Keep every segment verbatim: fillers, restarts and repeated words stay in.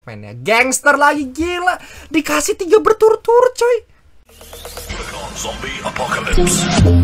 Dogman ya. Gangster lagi, gila. Dikasih tiga berturut-turut coy. Zombie Apocalypse.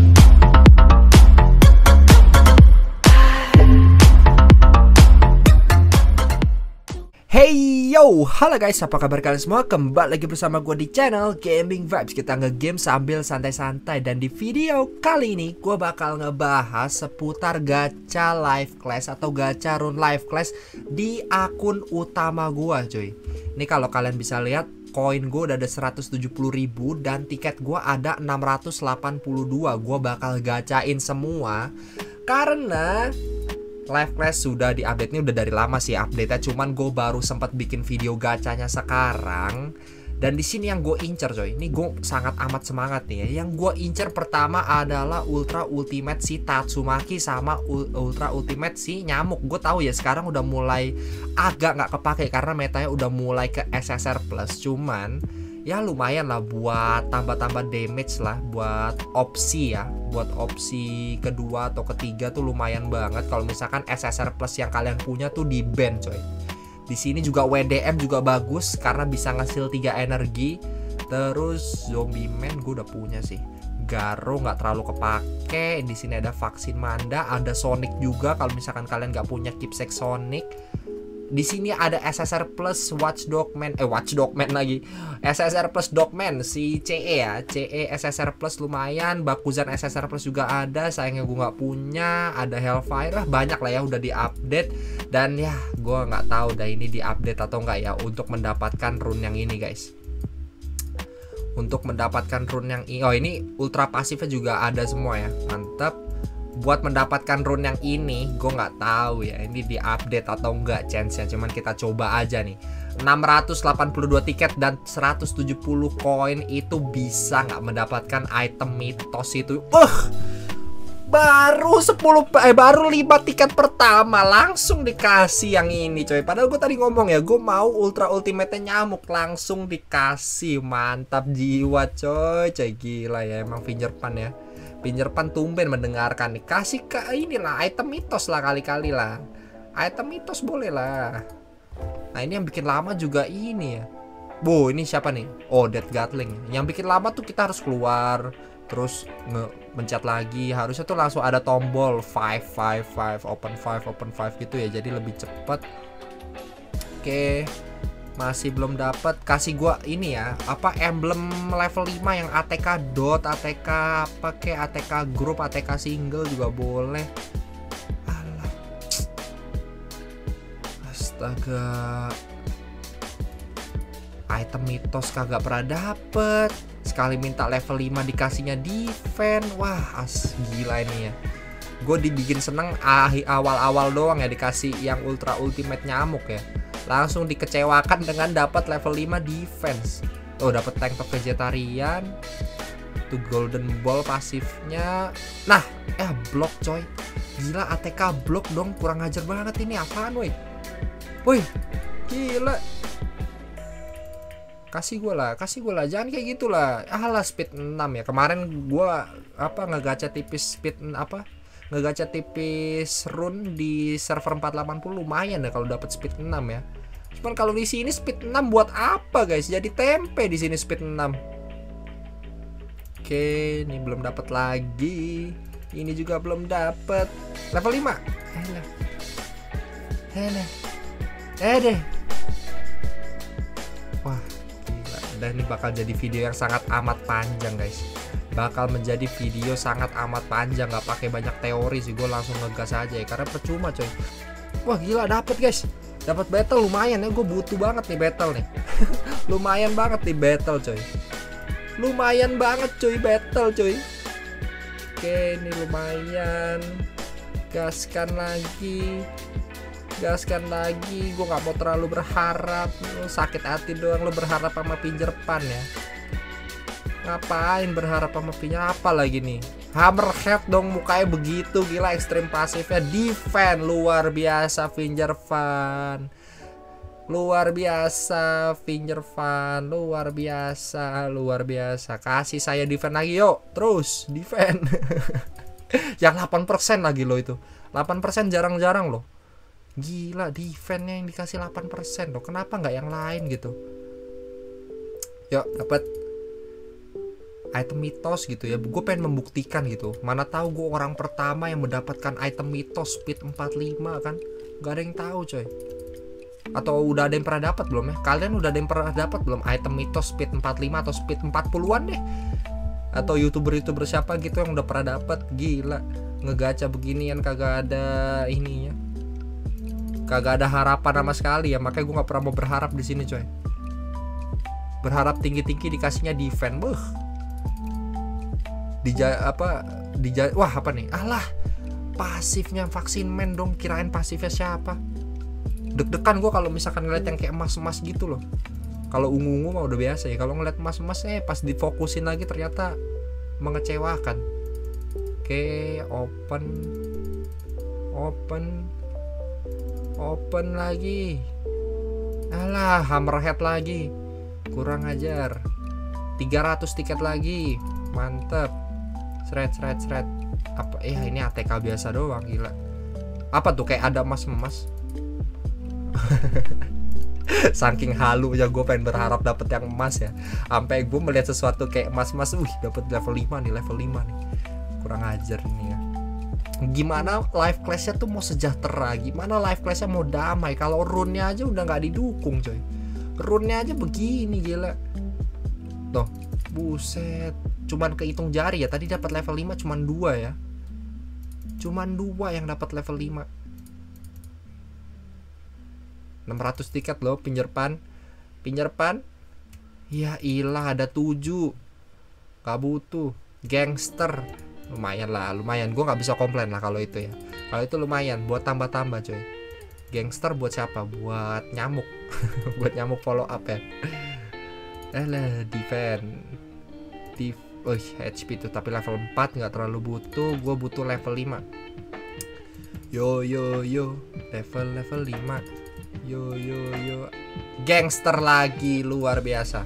Hey yo, halo guys, apa kabar kalian semua? Kembali lagi bersama gue di channel Gaming Vibes. Kita nge-game sambil santai-santai. Dan di video kali ini gue bakal ngebahas seputar gacha live class atau gacha rune live class di akun utama gue cuy. Ini kalau kalian bisa lihat, koin gue udah ada seratus tujuh puluh ribu dan tiket gue ada enam ratus delapan puluh dua. Gue bakal gacain semua karena live class sudah di-update. Ini udah dari lama sih update-nya, cuman gue baru sempat bikin video gacanya sekarang. Dan di sini yang gue incer coy, ini gue sangat amat semangat nih ya. Yang gue incer pertama adalah Ultra Ultimate si Tatsumaki sama Ultra Ultimate si Nyamuk. Gue tahu ya sekarang udah mulai agak nggak kepake karena metanya udah mulai ke S S R plus. Cuman ya lumayan lah buat tambah-tambah damage lah, buat opsi ya, buat opsi kedua atau ketiga tuh lumayan banget. Kalau misalkan S S R plus yang kalian punya tuh di ban coy. Di sini juga W D M juga bagus karena bisa ngesil tiga energi. Terus Zombie Man gue udah punya sih. Garo nggak terlalu kepake. Di sini ada vaksin Manda, ada Sonic juga kalau misalkan kalian nggak punya keepsake Sonic. Di sini ada S S R plus Watch Dogman, eh Watch Dogman lagi. S S R plus Dogman si C E ya, C E S S R plus lumayan. Bakuzan S S R plus juga ada, sayangnya gue nggak punya. Ada Hellfire lah, banyak lah ya udah diupdate. Dan ya gue nggak tahu dah ini diupdate atau enggak ya untuk mendapatkan rune yang ini guys. Untuk mendapatkan rune yang ini, oh ini ultra pasifnya juga ada semua ya, mantap. Buat mendapatkan rune yang ini gue nggak tahu ya ini diupdate atau enggak chance-nya, cuman kita coba aja nih. Enam ratus delapan puluh dua tiket dan seratus tujuh puluh koin itu bisa nggak mendapatkan item mitos itu. Uh baru sepuluh eh baru lima tiket pertama langsung dikasih yang ini coy. Padahal gue tadi ngomong ya gue mau Ultra Ultimate Nyamuk, langsung dikasih. Mantap jiwa coy, coy gila ya emang Fingerpan ya. Fingerpan tumben mendengarkan nih. Kasih ke inilah item mitos lah kali-kali lah. Item mitos boleh lah. Nah ini yang bikin lama juga ini ya. Bu ini siapa nih? Oh Dead Gatling. Yang bikin lama tuh kita harus keluar terus nge mencet lagi. Harusnya tuh langsung ada tombol five five five open five open five gitu ya. Jadi lebih cepet. Oke. Masih belum dapat. Kasih gua ini ya, apa emblem level lima yang A T K dot, A T K apa kayak A T K group, A T K single juga boleh. Alah. Astaga. Item mitos kagak pernah dapet. Sekali minta level lima dikasihnya defense. Wah, as gila ini ya. Gue dibikin seneng awal-awal doang ya dikasih yang Ultra Ultimate Nyamuk ya. Langsung dikecewakan dengan dapat level lima defense. Oh, dapat tank top vegetarian. Tuh golden ball pasifnya. Nah, eh blok coy. Gila A T K blok dong, kurang ajar banget ini apaan woi. Woi, gila. Kasih gue lah, kasih gue lah, jangan kayak gitulah. Alah speed enam ya. Kemarin gue apa ngegacha tipis speed apa? Ngegacha tipis rune di server empat delapan puluh lumayan ya kalau dapat speed enam ya. Cuman kalau di sini speed enam buat apa guys? Jadi tempe di sini speed enam. Oke, ini belum dapat lagi. Ini juga belum dapat. Level lima. Eh, eh, eh deh. Wah, gila. Dan ini bakal jadi video yang sangat amat panjang guys. Bakal menjadi video sangat amat panjang, nggak pakai banyak teori sih, gue langsung ngegas aja ya karena percuma coy. Wah gila dapet guys, dapat battle lumayan ya, gue butuh banget nih battle nih. Lumayan banget nih battle coy, lumayan banget coy battle coy. Oke ini lumayan, gaskan lagi, gaskan lagi. Gue nggak mau terlalu berharap, sakit hati doang lo berharap sama Fingerpan ya. Ngapain berharap sama Pinya apa lagi nih? Hammerhead dong mukanya begitu, gila ekstrim pasifnya defense luar biasa Fingerpan. Luar biasa Fingerpan, luar biasa, luar biasa. Kasih saya defense lagi yuk, terus defense. Yang delapan persen lagi lo itu. delapan persen jarang-jarang loh. Gila, defense-nya yang dikasih delapan persen loh. Kenapa nggak yang lain gitu? Yuk, dapat item mitos gitu ya. Gue pengen membuktikan gitu. Mana tahu gue orang pertama yang mendapatkan item mitos speed empat puluh lima kan. Gak ada yang tahu coy. Atau udah ada yang pernah dapat belum ya? Kalian udah ada yang pernah dapat belum item mitos speed empat puluh lima atau speed empat puluhan deh? Atau youtuber-youtuber siapa gitu yang udah pernah dapat? Gila, ngegacha beginian kagak ada ininya. Kagak ada harapan sama sekali ya. Makanya gue gak pernah mau berharap di sini coy. Berharap tinggi-tinggi dikasihnya defense. Beuh. Dija apa dija wah apa nih? Alah, pasifnya vaksin man dong. Kirain pasifnya siapa? Deg-degan gue kalau misalkan ngeliat yang kayak emas-emas gitu loh. Kalau ungu-ungu mah udah biasa ya. Kalau ngeliat emas-emas eh pas difokusin lagi ternyata mengecewakan. Oke, open open open lagi. Alah, hammerhead lagi. Kurang ajar. tiga ratus tiket lagi. Mantep. Seret seret seret. Apa eh ini A T K biasa doang, gila. Apa tuh kayak ada emas-emas? Saking halu ya gue pengen berharap dapet yang emas ya. Sampai gue melihat sesuatu kayak emas-emas, wih dapet level lima nih, level lima nih. Kurang ajar nih ya. Gimana live class-nya tuh mau sejahtera? Gimana live class-nya mau damai? Kalau rune-nya aja udah nggak didukung coy. Rune-nya aja begini gila. Tuh, buset. Cuman kehitung jari ya. Tadi dapat level lima cuman dua ya. Cuman dua yang dapat level lima. enam ratus tiket loh pinjerpan. Pinjerpan. Ya ilah ada tujuh. Gak butuh. Gangster. Lumayan lah, lumayan. Gue nggak bisa komplain lah kalau itu ya. Kalau itu lumayan buat tambah-tambah coy. Gangster buat siapa? Buat nyamuk. Buat nyamuk follow up ya. Eh lah, defense. Def oh, H P itu tapi level empat nggak terlalu butuh. Gue butuh level lima. Yo yo yo. Level level lima. Yo yo yo. Gangster lagi luar biasa.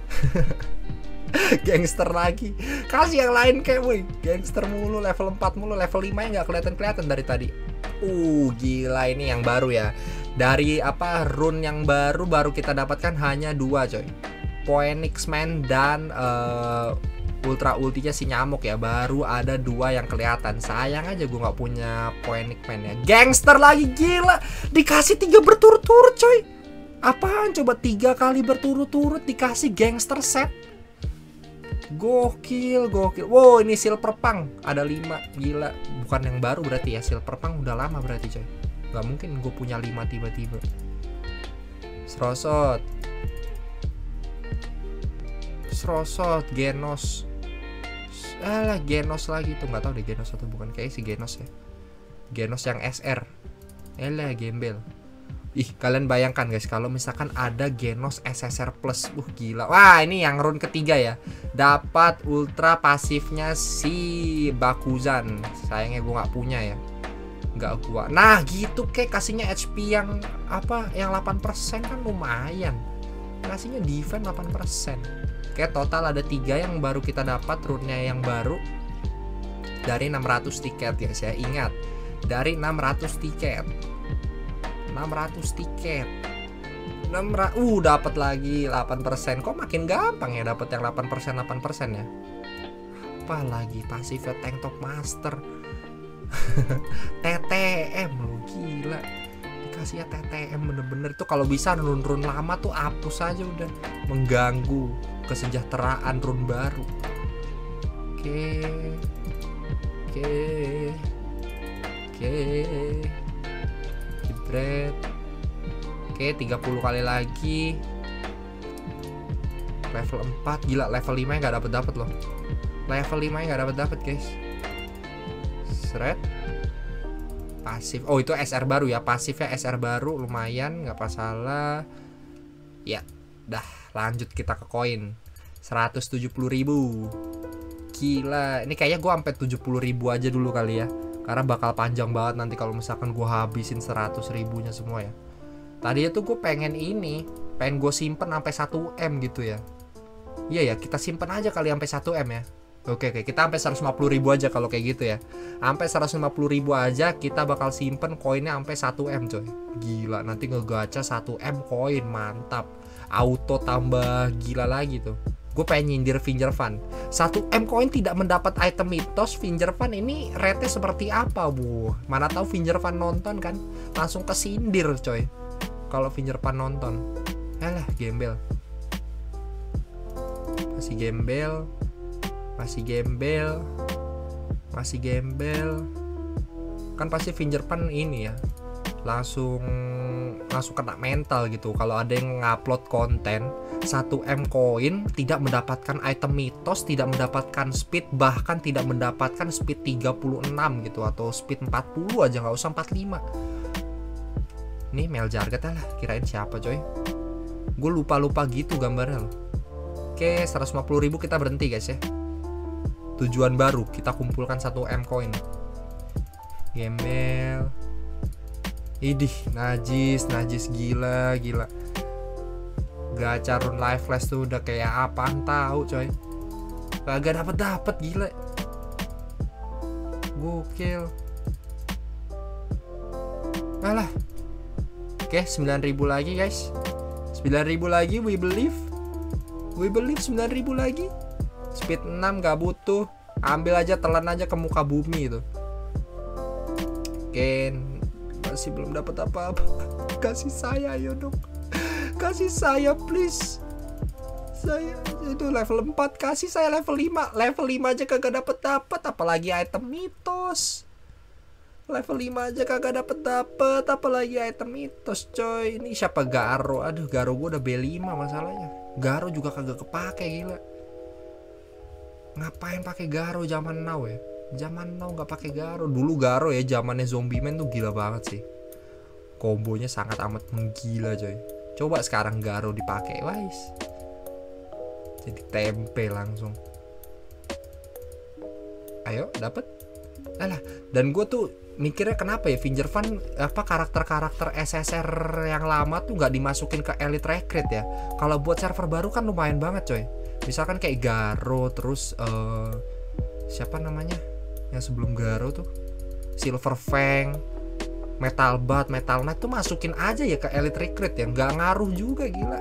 Gangster lagi. Kasih yang lain kayak woi. Gangster mulu, level empat mulu, level lima yang gak kelihatan-kelihatan dari tadi. Uh, gila ini yang baru ya. Dari apa rune yang baru baru kita dapatkan hanya dua coy. Phoenix Man dan uh, ultra ultinya si nyamuk ya. Baru ada dua yang kelihatan. Sayang aja gue nggak punya Phoenix Man ya. Gangster lagi gila. Dikasih tiga berturut-turut coy. Apaan coba tiga kali berturut-turut dikasih gangster set. Gokil, gokil. Wow, ini silver punk ada lima, gila. Bukan yang baru berarti ya, silver punk udah lama berarti coy. Gak mungkin gue punya lima tiba-tiba. Srosot, Srosot, Genos. Alah, Genos lagi tuh, nggak tahu deh Genos atau bukan, kayak si Genos ya. Genos yang S R. Elah, gembel. Ih, kalian bayangkan guys, kalau misalkan ada Genos S S R Plus, uh gila. Wah, ini yang rune ketiga ya. Dapat ultra pasifnya si Bakuzan. Sayangnya gue nggak punya ya. Nggak gua. Nah, gitu kayak kasihnya H P yang apa? Yang delapan persen kan lumayan. Kasihnya defense delapan persen. Kayak total ada tiga yang baru kita dapat rune-nya yang baru. Dari enam ratus tiket ya, saya ingat. Dari enam ratus tiket. enam ratus tiket. enam ratus uh dapat lagi delapan persen. Kok makin gampang ya dapat yang delapan persen delapan persen ya? Apa lagi pasifnya tank top master. T T M lo gila. Dikasih ya T T M bener-bener itu kalau bisa run-run lama tuh hapus aja udah. Mengganggu kesejahteraan run baru. Oke. Oke. Oke. Jebret. Oke, tiga puluh kali lagi. Level empat, gila level lima yang nggak dapet-dapet loh. Level lima yang nggak dapet-dapet, guys. Seret. Pasif. Oh, itu S R baru ya. Pasifnya S R baru lumayan, nggak masalah. Ya, dah lanjut kita ke koin. seratus tujuh puluh ribu. Gila, ini kayaknya gue sampai tujuh puluh ribu aja dulu kali ya. Karena bakal panjang banget nanti kalau misalkan gue habisin seratus ribunya semua ya. Tadinya tuh gue pengen ini, pengen gue simpen sampai satu M gitu ya. Iya ya, kita simpen aja kali sampai satu M ya. Oke, oke, kita sampai seratus lima puluh ribu aja kalau kayak gitu ya. Sampai seratus lima puluh ribu aja kita bakal simpen koinnya sampai satu M coy. Gila, nanti ngegacha satu M koin, mantap. Auto tambah gila lagi tuh. Gue pengen nyindir Finger Fun. satu M koin tidak mendapat item mitos. Finger Fun ini rate seperti apa, Bu? Mana tahu Finger Fun nonton kan, langsung kesindir coy. Kalau Finger Fun nonton. Alah, gembel. Masih gembel. Masih gembel. Masih gembel. Kan pasti Finger Fun ini ya, langsung langsung kena mental gitu kalau ada yang ngupload konten satu M koin tidak mendapatkan item mitos, tidak mendapatkan speed, bahkan tidak mendapatkan speed tiga puluh enam gitu, atau speed empat puluh aja, nggak usah empat puluh lima. Nih Mel Jarget lah, kirain siapa coy. Gue lupa-lupa gitu gambarnya loh. Oke, seratus lima puluh ribu kita berhenti guys ya. Tujuan baru, kita kumpulkan satu M koin. Gembel. Idih, najis, najis gila, gila. Gacha rune life flash tuh udah kayak apaan tahu coy. Kagak dapet dapet gila. Gokil. Alah. Oke, sembilan ribu lagi guys. sembilan ribu lagi, we believe. We believe sembilan ribu lagi. Speed enam gak butuh. Ambil aja, telan aja ke muka bumi itu. Oke, masih belum dapat apa-apa. Kasih saya ayo dong. Kasih saya please. Saya itu level empat, kasih saya level lima. Level lima aja kagak dapet-dapet, apalagi item mitos. Level lima aja kagak dapet-dapet, apalagi item mitos coy. Ini siapa? Garo. Aduh, Garo gue udah B lima masalahnya. Garo juga kagak kepake gila. Ngapain pakai Garo zaman now ya? Zaman now nggak pakai Garo. Dulu Garo ya zamannya Zombie Man tuh gila banget sih. Kombonya sangat amat menggila coy. Coba sekarang Garo dipakai, guys. Jadi tempe langsung. Ayo, dapet. Alah, dan gue tuh mikirnya kenapa ya Finger Fun apa karakter-karakter S S R yang lama tuh nggak dimasukin ke Elite Recruit ya. Kalau buat server baru kan lumayan banget coy. Misalkan kayak Garo, terus uh, siapa namanya yang sebelum Garo tuh, Silver Fang, Metal Bat, Metal Knight tuh masukin aja ya ke Elite Recruit ya, nggak ngaruh juga gila.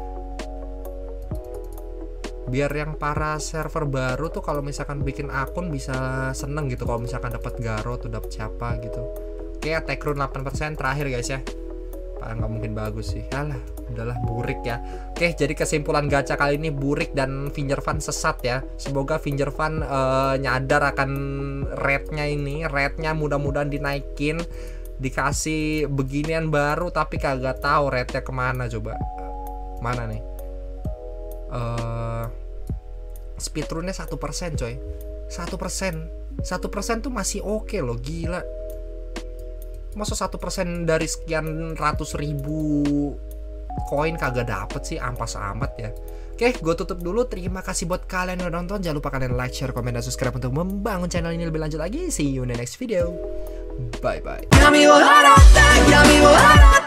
Biar yang para server baru tuh kalau misalkan bikin akun bisa seneng gitu kalau misalkan dapat Garo tuh, dapat siapa gitu. Oke, attack rune delapan persen terakhir guys ya. Pak, nggak mungkin bagus sih. Alah, udahlah burik ya. Oke, jadi kesimpulan gacha kali ini burik dan Finger Fun sesat ya. Semoga Finger Fun uh, nyadar akan rate-nya ini, rate-nya mudah-mudahan dinaikin, dikasih beginian baru tapi kagak tahu rate-nya kemana coba. Mana nih? Uh, speedrunnya satu persen coy. Satu persen. Satu persen tuh masih oke loh, gila. Masa satu persen dari sekian ratus ribu koin kagak dapet sih, ampas amat ya. Oke, gue tutup dulu. Terima kasih buat kalian yang udah nonton. Jangan lupa kalian like, share, komen, dan subscribe untuk membangun channel ini lebih lanjut lagi. See you in the next video. Bye bye.